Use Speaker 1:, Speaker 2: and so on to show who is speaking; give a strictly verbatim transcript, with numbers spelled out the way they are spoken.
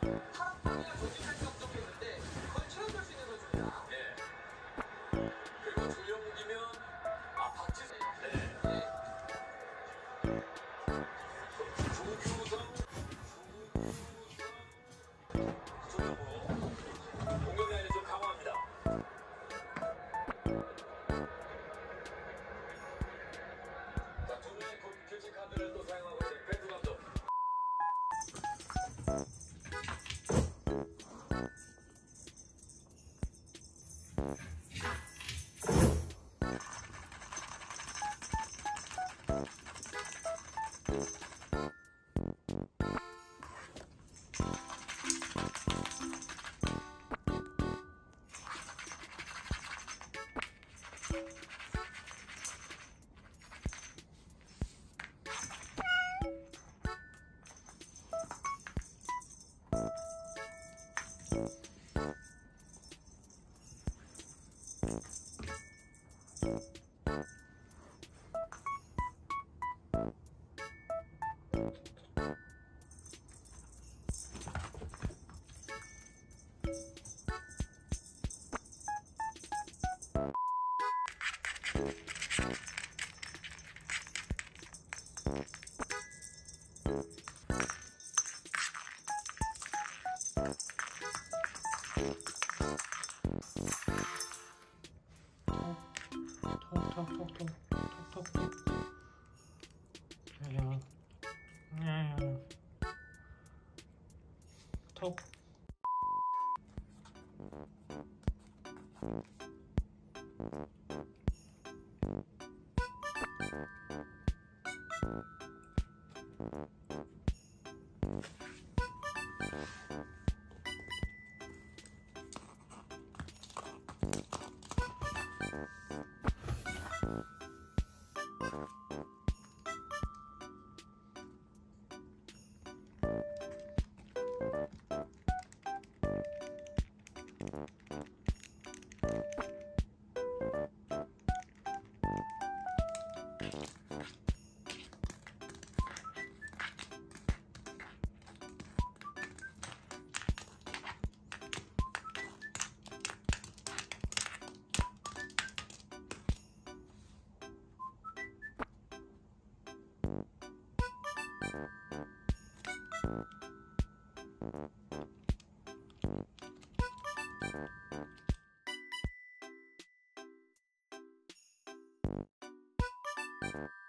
Speaker 1: 파란방이랑 조직할 정도로 있는데 그걸 채워줄 수 있는 선수입니다.
Speaker 2: 네. 그리고 조영욱이면 아 박지성. 네.
Speaker 1: 네.
Speaker 2: 조규성, 조규성, 조영욱 공격 라인을 좀 강화합니다. 자, 두 명의 교체 카드를 또 사용하고 있는 벤투 감독.
Speaker 3: 톡톡톡톡톡톡톡 야야 야야 톡
Speaker 1: you